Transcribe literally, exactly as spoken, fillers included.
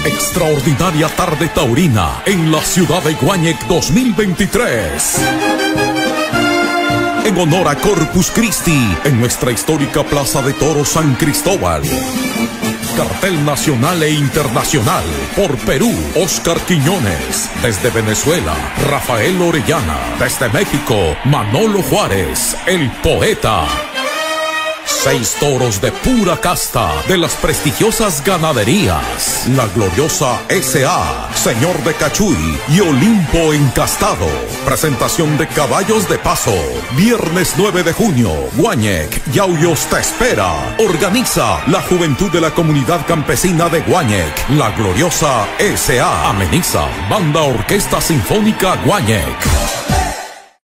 extraordinaria tarde taurina en la ciudad de Guáñez dos mil veintitrés. En honor a Corpus Christi, en nuestra histórica Plaza de Toros San Cristóbal. Cartel nacional e internacional. Por Perú, Oscar Quiñones. Desde Venezuela, Rafael Orellana. Desde México, Manolo Juárez, el poeta. Seis toros de pura casta de las prestigiosas ganaderías. La gloriosa S A, Señor de Cachuy y Olimpo Encastado. Presentación de caballos de paso. Viernes nueve de junio, Guáñez, Yauyos te espera. Organiza la Juventud de la Comunidad Campesina de Guáñez. La gloriosa S A. Ameniza Banda Orquesta Sinfónica Guáñez.